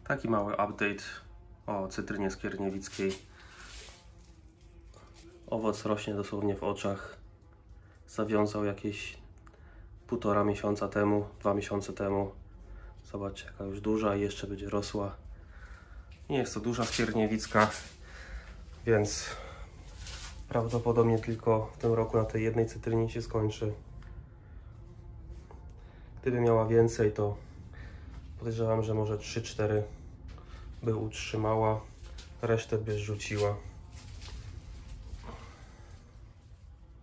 Taki mały update o cytrynie skierniewickiej. Owoc rośnie dosłownie w oczach. Zawiązał jakieś 1,5 miesiąca temu, 2 miesiące temu. Zobaczcie, jaka już duża i jeszcze będzie rosła. Nie jest to duża skierniewicka, więc prawdopodobnie tylko w tym roku na tej jednej cytrynie się skończy. Gdyby miała więcej, to podejrzewam, że może 3-4 by utrzymała, resztę by rzuciła.